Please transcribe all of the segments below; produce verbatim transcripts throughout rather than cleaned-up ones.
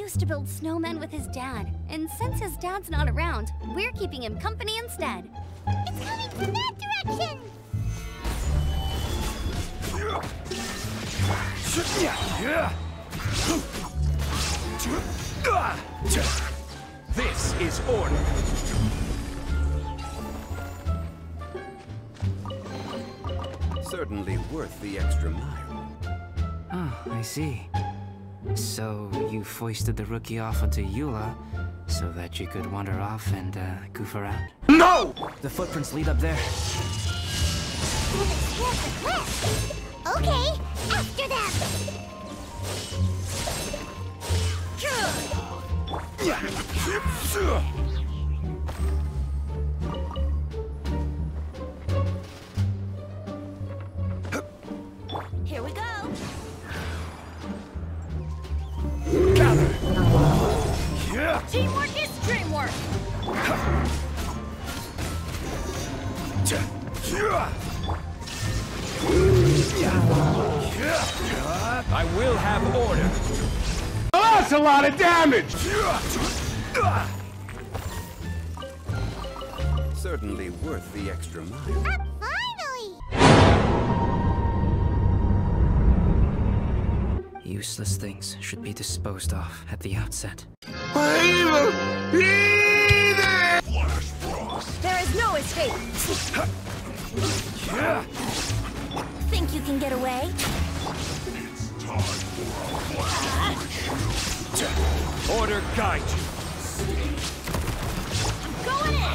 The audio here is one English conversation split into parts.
used to build snowmen with his dad, and since his dad's not around, we're keeping him company instead. It's coming from that direction! This is order. Certainly worth the extra mile. Oh, I see. So you foisted the rookie off onto Eula so that you could wander off and uh, goof around? No! The footprints lead up there. Okay, after them! Here we go. Gather! Teamwork is dreamwork. I will have order. Oh, that's a lot of damage! Certainly worth the extra mile. Finally! Useless things should be disposed of at the outset. There is no escape. Think you can get away? Order guide you. Going in!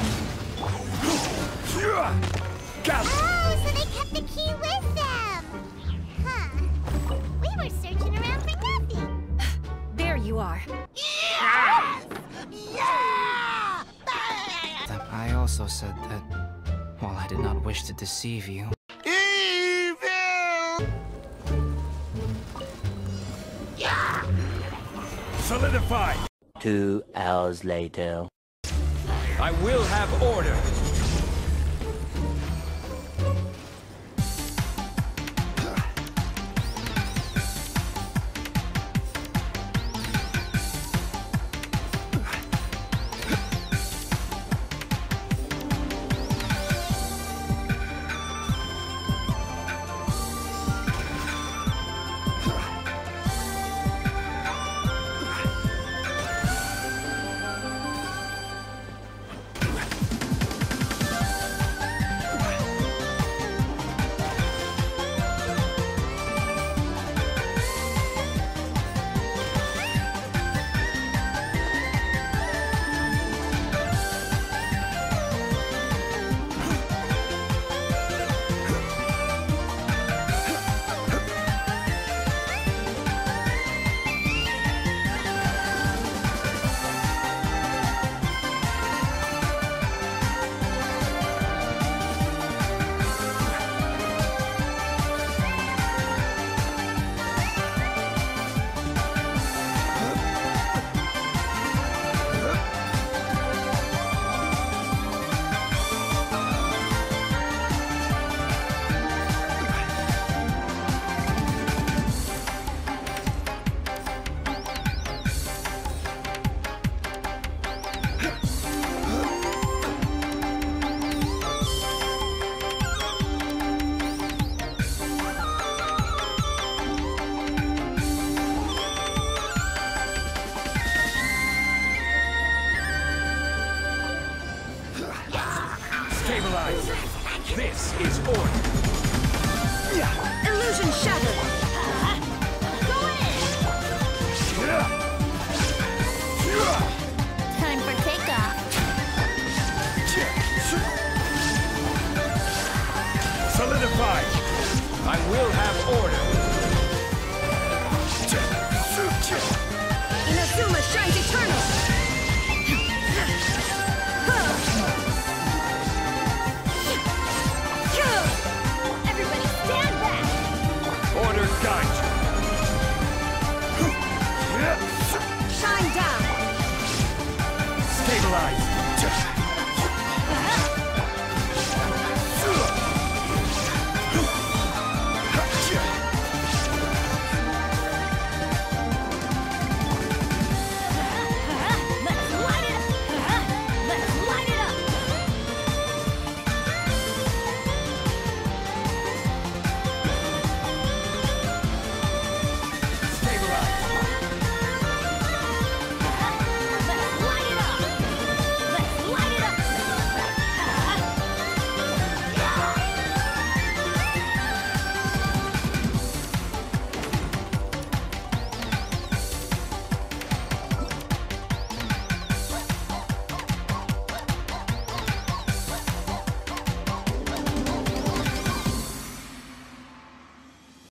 Gather! Oh, so they kept the key with them! Huh. We were searching around for nothing. There you are. Yes! Yeah! I also said that, while I did not wish to deceive you, Solidify! Two hours later. I will have order. Stabilize. This is order. Illusion shattered.